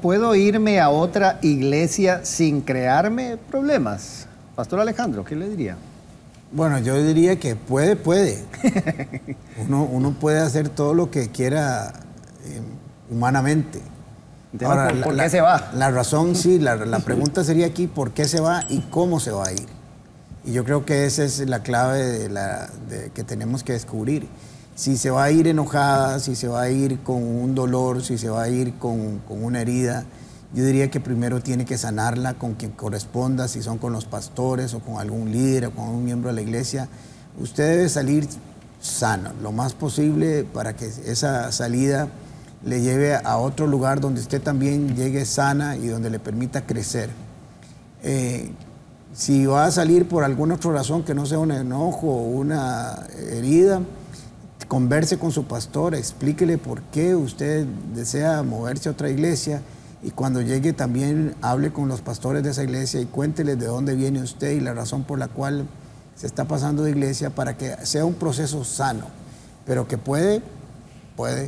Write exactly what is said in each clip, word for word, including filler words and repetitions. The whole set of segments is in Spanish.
¿puedo irme a otra iglesia sin crearme problemas? Pastor Alejandro, ¿qué le diría? Bueno, yo diría que puede, puede. Uno, uno puede hacer todo lo que quiera eh, humanamente. Ahora, ¿por, ¿por la, qué se va? La razón, sí, la, la pregunta sería aquí, ¿por qué se va y cómo se va a ir? Y yo creo que esa es la clave de la, de, que tenemos que descubrir. Si se va a ir enojada, si se va a ir con un dolor, si se va a ir con, con una herida, yo diría que primero tiene que sanarla con quien corresponda, si son con los pastores o con algún líder o con un miembro de la iglesia. Usted debe salir sano, lo más posible, para que esa salida le lleve a otro lugar donde usted también llegue sana y donde le permita crecer. Eh, si va a salir por alguna otra razón que no sea un enojo o una herida, converse con su pastor, explíquele por qué usted desea moverse a otra iglesia, y cuando llegue también hable con los pastores de esa iglesia y cuénteles de dónde viene usted y la razón por la cual se está pasando de iglesia, para que sea un proceso sano, pero que puede, puede.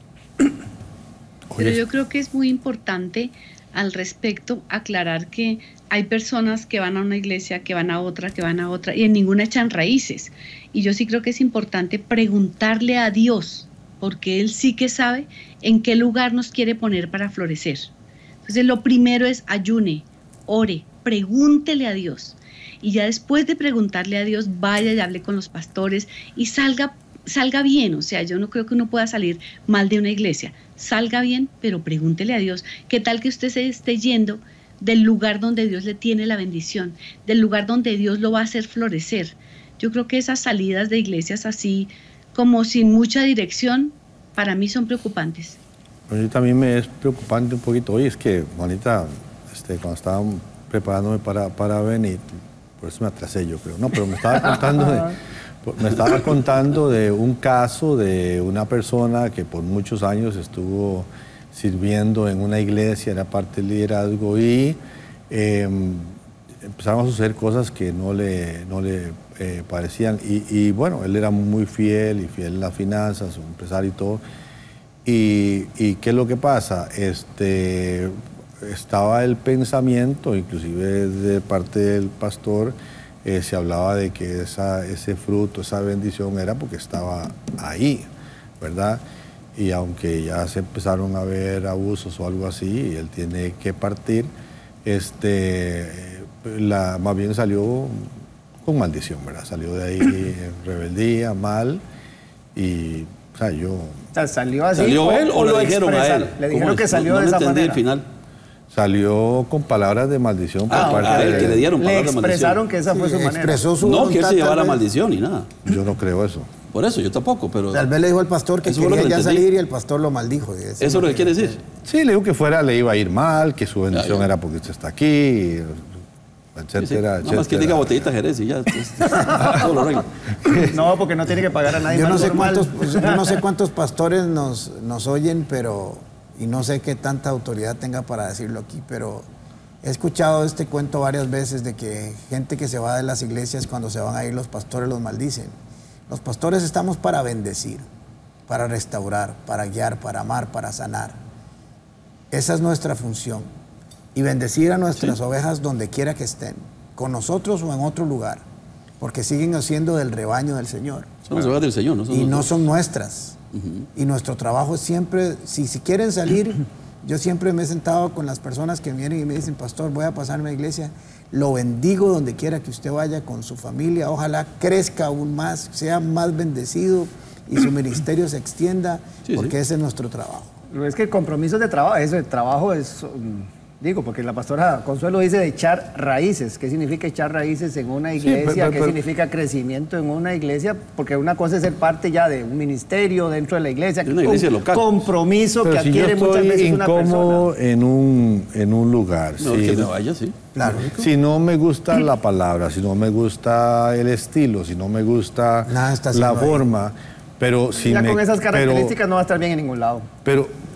Pero yo creo que es muy importante al respecto aclarar que hay personas que van a una iglesia, que van a otra, que van a otra, y en ninguna echan raíces. Y yo sí creo que es importante preguntarle a Dios, porque Él sí que sabe en qué lugar nos quiere poner para florecer. Entonces lo primero es ayune, ore, pregúntele a Dios. Y ya después de preguntarle a Dios, vaya y hable con los pastores y salga, salga bien. O sea, yo no creo que uno pueda salir mal de una iglesia. Salga bien, pero pregúntele a Dios. ¿Qué tal que usted se esté yendo del lugar donde Dios le tiene la bendición, del lugar donde Dios lo va a hacer florecer? Yo creo que esas salidas de iglesias así, como sin mucha dirección, para mí son preocupantes. A mí también me es preocupante un poquito. Oye, es que, Juanita, este, cuando estaba preparándome para, para venir, por eso me atrasé yo creo, no, pero me estaba contando de, me estaba contando de un caso de una persona que por muchos años estuvo sirviendo en una iglesia, era parte del liderazgo, y eh, empezaron a suceder cosas que no le, no le eh, parecían. Y, y bueno, él era muy fiel y fiel en las finanzas, un empresario y todo. Y, y ¿qué es lo que pasa? Este, estaba el pensamiento, inclusive de parte del pastor, eh, se hablaba de que esa, ese fruto, esa bendición era porque estaba ahí, ¿verdad? Y aunque ya se empezaron a ver abusos o algo así, y él tiene que partir, este, la, más bien salió con maldición, ¿verdad? Salió de ahí en rebeldía, mal, y, o sea, yo... O sea, ¿salió así? ¿Salió él o, o lo dijeron a él? Le dijeron que salió no, no de esa manera. El final. Salió con palabras de maldición por ah, parte a él, de... que le dieron palabras le expresaron de maldición. Que esa fue sí, su manera. Expresó su no, que él se llevara vez. maldición ni nada. Yo no creo eso. Por eso, yo tampoco, pero... Tal vez le dijo al pastor que quería ya salir y el pastor lo maldijo. ¿Eso es lo que quiere decir? Sí, le dijo que fuera, le iba a ir mal, que su bendición ya, ya. era porque usted está aquí, etcétera, sí, sí. etcétera. Nada más que diga botellita Jerez y ya. Todo lo arreglo. No, porque no tiene que pagar a nadie. Yo, más no sé, normal. cuántos, yo no sé cuántos pastores nos, nos oyen, pero... Y no sé qué tanta autoridad tenga para decirlo aquí, pero... He escuchado este cuento varias veces de que gente que se va de las iglesias, cuando se van a ir los pastores los maldicen. Los pastores estamos para bendecir, para restaurar, para guiar, para amar, para sanar. Esa es nuestra función. Y bendecir a nuestras sí. ovejas donde quiera que estén, con nosotros o en otro lugar, porque siguen siendo del rebaño del Señor. Son las ovejas del Señor, ¿no? Son y no dos. son nuestras. Uh-huh. Y nuestro trabajo es siempre, si, si quieren salir... Yo siempre me he sentado con las personas que vienen y me dicen, pastor, voy a pasarme a la iglesia, lo bendigo donde quiera que usted vaya con su familia, ojalá crezca aún más, sea más bendecido y su ministerio se extienda, sí, porque sí. ese es nuestro trabajo. Es que el compromiso de trabajo, eso, el trabajo es, digo, porque la pastora Consuelo dice de echar raíces. ¿Qué significa echar raíces en una iglesia? Sí, pero, pero, ¿Qué pero, significa crecimiento en una iglesia? Porque una cosa es ser parte ya de un ministerio dentro de la iglesia, una iglesia un local. compromiso pero que si adquiere muchas veces una persona. incómodo en un, en un lugar. No, si, que me vaya, sí. Claro. Si no me gusta la palabra, si no me gusta el estilo, si no me gusta la forma, ahí. pero si ya me, con esas características pero, no va a estar bien en ningún lado. Pero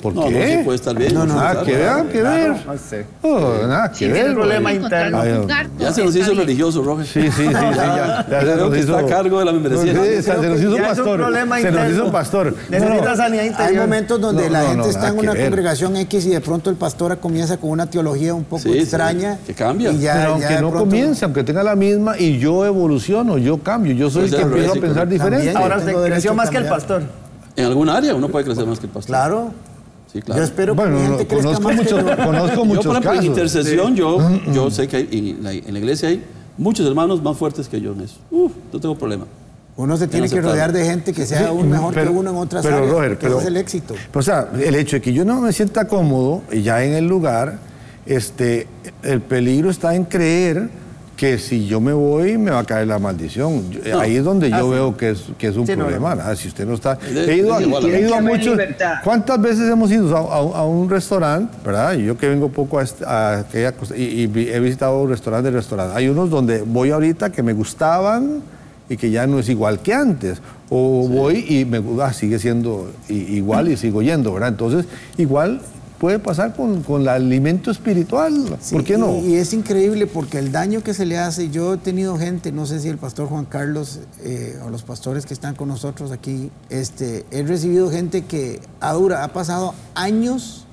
¿Por No, qué? no se puede estar bien. No, no, Nada que ver, que ver. No sé. Oh, nada que Sí, ver. un problema güey. interno. Ay, Ya se nos hizo religioso, Roger. Sí, sí, sí, sí, ya, ya se Creo nos que hizo. está a cargo de la membresía. Sí, se nos hizo Ya es un pastor. problema Se nos interno. hizo pastor. Necesita No, no. sanidad Hay interior. momentos donde No, la no, gente no, está nada en que una ver. congregación X y de pronto el pastor comienza con una teología un poco Sí, sí, extraña. que cambia. Y ya, Pero ya aunque de no pronto- comience, aunque tenga la misma, y yo evoluciono, yo cambio, yo soy Pues el que al revés, empiezo a sí, pensar correcto. diferente. También. Ahora Yo usted tengo derecho creció a más que el cambiar. pastor. En alguna área uno puede crecer más que el pastor. Claro. Sí, claro. Yo espero que Bueno, mi gente no, crezca conozco más que muchos, yo. conozco Yo, muchos por ejemplo, en casos. intercesión, yo, yo sé que hay, en, la, en la iglesia hay muchos hermanos más fuertes que yo en eso. Uf, no tengo problema. Uno se tiene que aceptable. rodear de gente que sea Sí, aún mejor pero- que uno en otras pero, áreas. Roger, porque pero- ese es el éxito. Pero, o sea, el hecho de que yo no me sienta cómodo ya en el lugar, este, el peligro está en creer que si yo me voy me va a caer la maldición. Yo- No. Ahí es donde yo Ah, sí. veo que es, que es un Sí, no, problema. Ah, si usted no está... De- He ido, a- de igual, he ido a tiene que haber muchos... libertad. ¿Cuántas veces hemos ido a, a- a un restaurante, verdad? Y yo que vengo poco a, este- a aquella cosa, y, y vi- he visitado restaurantes de restaurantes. Hay unos donde voy ahorita que me gustaban y que ya no es igual que antes. O voy y me ah, sigue siendo i- igual y sigo yendo, ¿verdad? Entonces, igual puede pasar con, con el alimento espiritual. Sí, ¿Por qué no? Y, y es increíble porque el daño que se le hace, yo he tenido gente, no sé si el pastor Juan Carlos eh, o los pastores que están con nosotros aquí, este, he recibido gente que ha, dura, ha pasado años,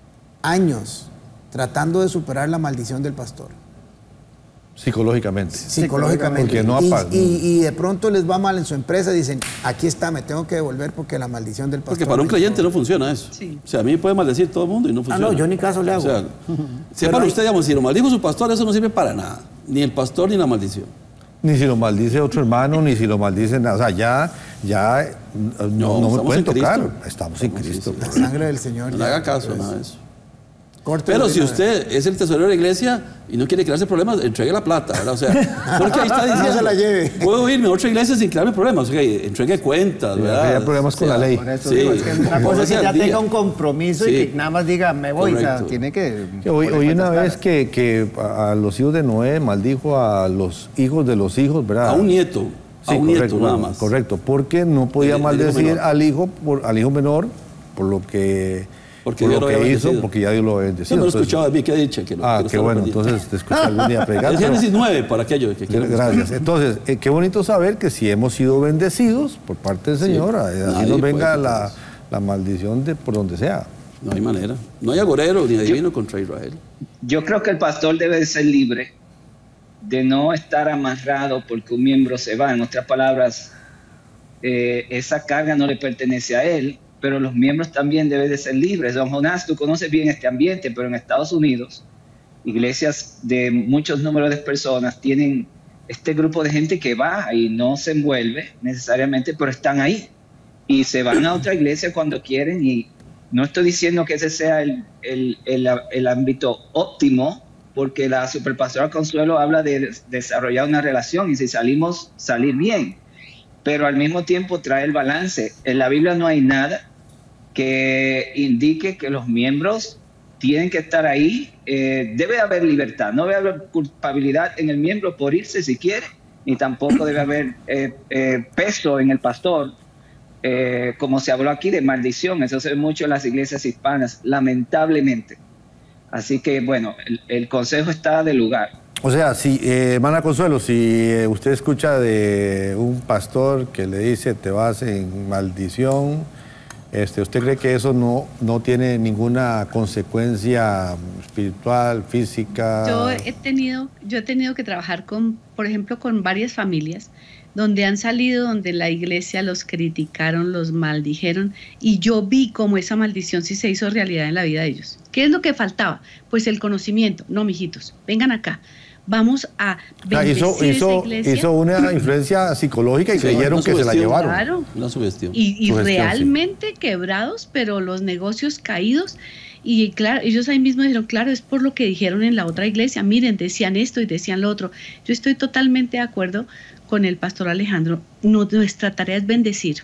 años tratando de superar la maldición del pastor. Psicológicamente. Psicológicamente. Porque no y, apa- y- y de pronto les va mal en su empresa, dicen, aquí está, me tengo que devolver porque la maldición del pastor. Porque para un me creyente hizo". no funciona eso. Sí. O sea, a mí me puede maldecir todo el mundo y no Ah, funciona. no, yo ni caso le hago. O sea, sepa hay- usted, digamos, si lo maldijo su pastor, eso no sirve para nada. Ni el pastor ni la maldición. Ni si lo maldice otro hermano, ni si lo maldice nada. O sea, ya, ya eh, no, No, no me estamos pueden en Cristo. tocar. Estamos en Estamos, Cristo. sí, sí. La sangre del Señor. No le ya, haga caso a pues, nada de eso. corte Pero de si una- usted es el tesorero de la iglesia y no quiere crearse problemas, entregue la plata, ¿verdad? O sea, porque ahí está diciendo, No se la lleve. puedo irme a otra iglesia sin crearme problemas, ok, entregue cuentas, Sí, ¿verdad? hay problemas con la ley. Por eso Sí. digo, es que una cosa es que Póngase ya al día. tenga un compromiso y Sí. que nada más diga, me voy. O sea, Correcto. tiene que... Que Hoy, poner hoy una cuentas vez claras. que, que a a los hijos de Noé maldijo a los hijos de los hijos, ¿verdad? A un nieto, a Sí, un correcto, nieto nada bueno, más. correcto, porque no podía El- el hijo maldecir menor. al hijo por, al hijo menor por lo que, Porque por Dios lo lo que había hizo, bendecido. porque ya Dios lo había Yo bendecido. no lo he Entonces- escuchado de mí, ¿qué he dicho? Que lo- Ah, que lo qué estaba bueno, aprendiendo. entonces te escuché algún día predicar. Es pero- Génesis nueve para aquellos que quieran. Gracias. Entonces, eh, qué bonito saber que si hemos sido bendecidos por parte del Sí. Señor, eh, así Nadie nos puede venga quitar la, eso. la maldición de por donde sea. No hay manera. No hay agorero ni adivino contra Israel. Yo creo que el pastor debe de ser libre de no estar amarrado porque un miembro se va. En otras palabras, eh, esa carga no le pertenece a él, pero los miembros también deben de ser libres. Don Jonás, tú conoces bien este ambiente, pero en Estados Unidos, iglesias de muchos números de personas tienen este grupo de gente que va y no se envuelve necesariamente, pero están ahí y se van a otra iglesia cuando quieren. Y no estoy diciendo que ese sea el, el, el, el ámbito óptimo, porque la superpastora Consuelo habla de desarrollar una relación y si salimos, salir bien, pero al mismo tiempo trae el balance. En la Biblia no hay nada que indique que los miembros tienen que estar ahí. Eh, debe haber libertad, no debe haber culpabilidad en el miembro por irse si quiere, ni tampoco debe haber eh, eh, peso en el pastor, eh, como se habló aquí de maldición. Eso se ve mucho en las iglesias hispanas, lamentablemente. Así que, bueno, el, el consejo está de lugar. O sea, si, eh, hermana Consuelo, si eh, usted escucha de un pastor que le dice te vas en maldición, este, ¿usted cree que eso no, no tiene ninguna consecuencia espiritual, física? Yo he tenido, yo he tenido que trabajar con, por ejemplo, con varias familias donde han salido, donde la iglesia los criticaron, los maldijeron, y yo vi cómo esa maldición sí se hizo realidad en la vida de ellos. ¿Qué es lo que faltaba? Pues el conocimiento. No, mijitos, vengan acá. Vamos a Ah, bendecir hizo, esa hizo, iglesia. hizo una influencia psicológica y Sí, creyeron una que se la sugestión. llevaron. Claro. Una sugestión. Y, y Sugestión, sí. realmente quebrados, pero los negocios caídos. Y claro, ellos ahí mismo dijeron, claro, es por lo que dijeron en la otra iglesia. Miren, decían esto y decían lo otro. Yo estoy totalmente de acuerdo con el pastor Alejandro. No, nuestra tarea es bendecir,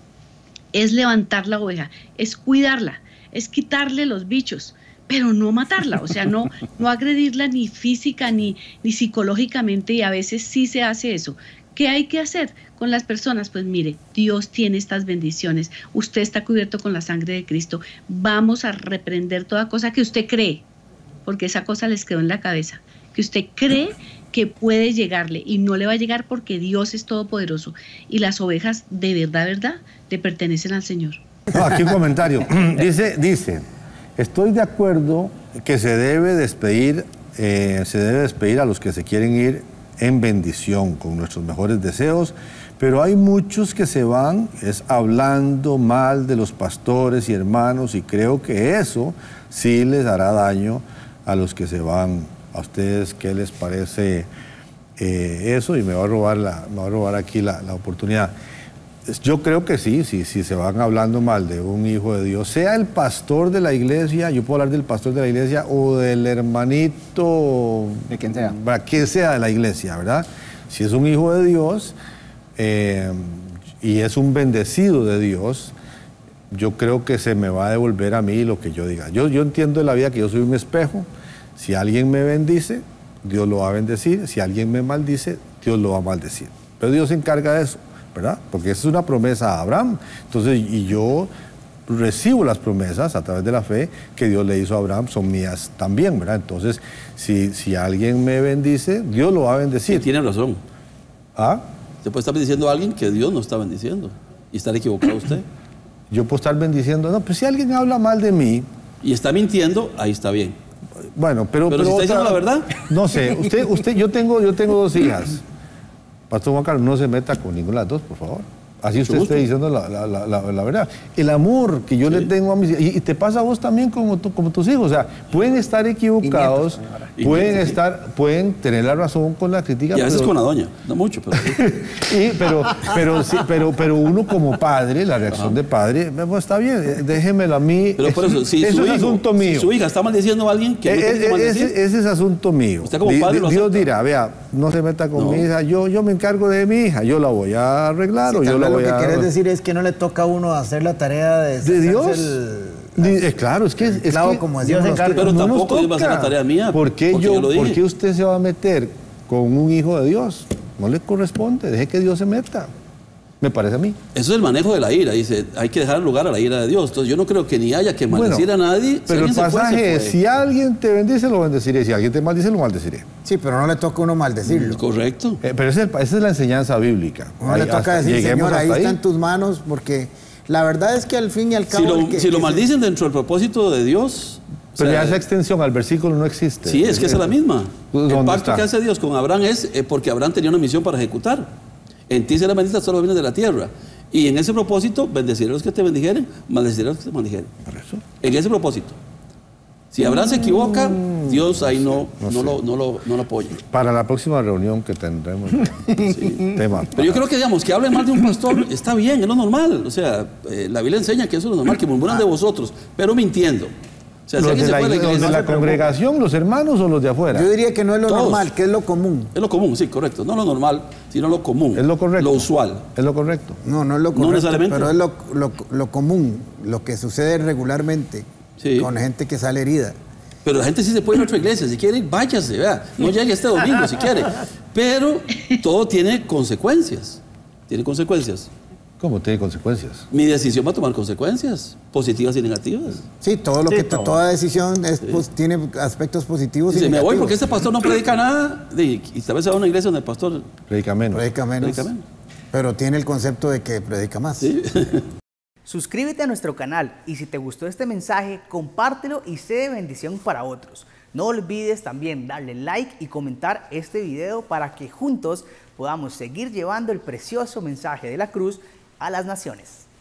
es levantar la oveja, es cuidarla, es quitarle los bichos, pero no matarla, o sea, no, no agredirla ni física ni, ni psicológicamente, y a veces sí se hace eso. ¿Qué hay que hacer con las personas? Pues mire, Dios tiene estas bendiciones, usted está cubierto con la sangre de Cristo, vamos a reprender toda cosa que usted cree, porque esa cosa les quedó en la cabeza, que usted cree que puede llegarle y no le va a llegar porque Dios es todopoderoso y las ovejas de verdad, verdad, le pertenecen al Señor. No, aquí un comentario, dice, dice, estoy de acuerdo que se debe despedir, eh, se debe despedir a los que se quieren ir en bendición, con nuestros mejores deseos, pero hay muchos que se van es hablando mal de los pastores y hermanos, y creo que eso sí les hará daño a los que se van. ¿A ustedes qué les parece eh, eso? Y me va a robar, la, me va a robar aquí la, la oportunidad. Yo creo que sí, sí, sí se van hablando mal de un hijo de Dios, sea el pastor de la iglesia, yo puedo hablar del pastor de la iglesia o del hermanito, de quien sea, quien sea de la iglesia, ¿verdad? Si es un hijo de Dios eh, y es un bendecido de Dios, yo creo que se me va a devolver a mí lo que yo diga. Yo, yo entiendo en la vida que yo soy un espejo, si alguien me bendice, Dios lo va a bendecir, si alguien me maldice, Dios lo va a maldecir, pero Dios se encarga de eso, ¿verdad? Porque esa es una promesa a Abraham. Entonces, y yo recibo las promesas a través de la fe que Dios le hizo a Abraham, son mías también, ¿verdad? Entonces, si, si alguien me bendice, Dios lo va a bendecir. Y tiene razón. ¿Ah? Usted puede estar bendiciendo a alguien que Dios no está bendiciendo y estar equivocado usted. Yo puedo estar bendiciendo, no, pues si alguien habla mal de mí... Y está mintiendo, ahí está bien. Bueno, pero... Pero, pero si está diciendo la verdad... No sé, usted, usted, yo tengo, yo tengo dos hijas. Pastor Juan Carlos, no se meta con ninguna de las dos, por favor. Así usted esté diciendo la, la, la, la, la verdad. El amor que yo sí. le tengo a mis hijos, y, y te pasa a vos también como, tu, como tus hijos, o sea, pueden estar equivocados, y pueden nietos, estar, sí. pueden tener la razón con la crítica. Y a veces pero, con la doña, no mucho, pero... y, pero, pero, sí, pero, pero uno como padre, la reacción Ajá. de padre, pues está bien, déjemelo a mí. Pero por eso, si eso su es hijo, asunto mío. Si su hija está maldiciendo a alguien que no es, tiene que ese, ese es asunto mío. Usted como padre Di, lo Dios acepta. dirá, vea, no se meta con no. mi hija, yo, yo me encargo de mi hija, yo la voy a arreglar sí, o yo la voy lo que a... quieres decir es que no le toca a uno hacer la tarea de, ¿De Dios? El, es claro, es que, es clavo, que como Dios decimos, pero no tampoco Dios va a hacer la tarea mía. ¿Por qué, yo, yo ¿por qué usted se va a meter con un hijo de Dios? No le corresponde, deje que Dios se meta. Me parece a mí. Eso es el manejo de la ira. Dice, hay que dejar lugar a la ira de Dios. Entonces yo no creo que ni haya que maldecir bueno, a nadie. Pero si el pasaje fue, es, si alguien te bendice, lo bendeciré. Si alguien te maldice, lo maldeciré. Sí, pero no le toca a uno maldecirlo. Correcto. Eh, pero esa es, esa es la enseñanza bíblica. No le toca hasta, decir, Señor, ahí está en tus manos, porque la verdad es que al fin y al cabo... Si lo, que, si lo que maldicen se... dentro del propósito de Dios... Pero o sea, ya esa extensión al versículo no existe. Sí, es que esa es la misma. El pacto está? que hace Dios con Abraham es eh, porque Abraham tenía una misión para ejecutar. En ti será bendita todos los bienes de la tierra. Y en ese propósito, bendeciré a los que te bendijeren, maldeciré a los que te maldijeren. Por eso. En ese propósito. Si Abraham se equivoca, Dios ahí no, no, no, sé. lo, no, lo, no lo apoya. Para la próxima reunión que tendremos. Sí. Tema. Pero yo creo que, digamos, que hable mal de un pastor está bien, es lo normal. O sea, eh, la Biblia enseña que eso es lo normal, que murmuran de vosotros, pero mintiendo. O sea, ¿Los si de la, se fue a la, iglesia, ¿Los de la congregación, los hermanos o los de afuera? Yo diría que no es lo Todos. normal, que es lo común. Es lo común, sí, correcto. No lo normal, sino lo común. Es lo correcto. Lo usual. Es lo correcto. No, no es lo correcto, no necesariamente. pero es lo, lo, lo común, lo que sucede regularmente sí. con gente que sale herida. Pero la gente sí se puede ir a otra iglesia. Si quiere, váyase, vea. No llegue este domingo si quiere. Pero todo tiene consecuencias. Tiene consecuencias. ¿Cómo tiene consecuencias? Mi decisión va a tomar consecuencias, positivas y negativas. Sí, todo lo sí, que todo. toda decisión es, sí. pues, tiene aspectos positivos Dice, y negativos. me voy porque este pastor no predica nada. Y, y tal vez se va a una iglesia donde el pastor predica menos. Predica menos, predica menos. Pero tiene el concepto de que predica más. ¿Sí? Suscríbete a nuestro canal y si te gustó este mensaje, compártelo y sé de bendición para otros. No olvides también darle like y comentar este video para que juntos podamos seguir llevando el precioso mensaje de la cruz a las naciones.